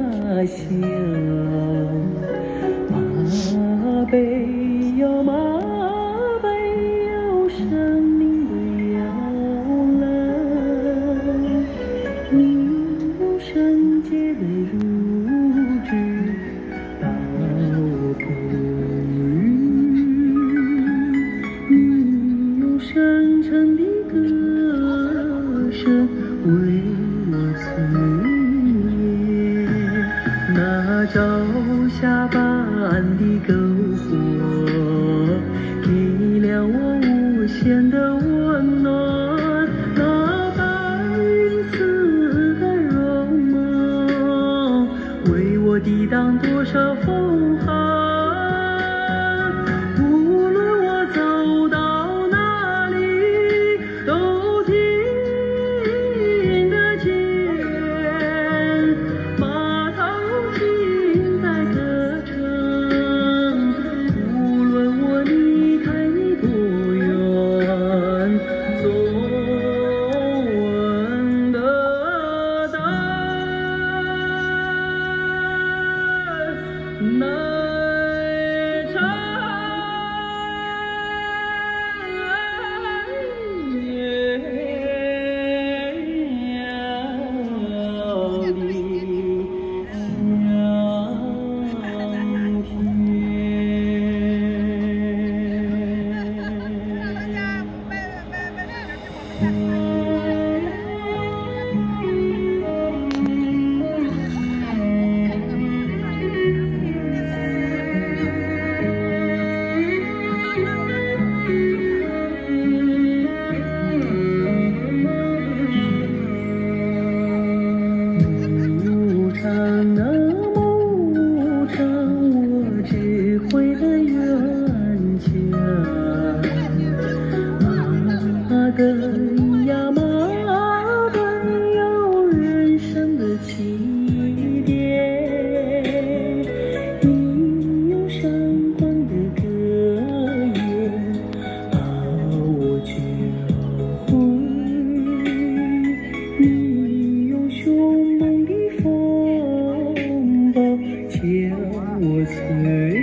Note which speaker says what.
Speaker 1: 乡。马背哟马背哟，生命的摇篮，你有圣洁的乳汁，道不渝，你有深沉的歌声为我催眠，那朝霞般的篝火给了我无限的温暖，那白云似的容貌为我抵挡多少风寒。无论我走到哪里，都听得见马头琴在歌唱。无论我离开你多远，总闻得到奶茶。牧场啊牧场，我只回了远家。马奔呀马奔，有人生的起点。你有闪光的歌言，把我教会。你有凶猛的风暴，将我摧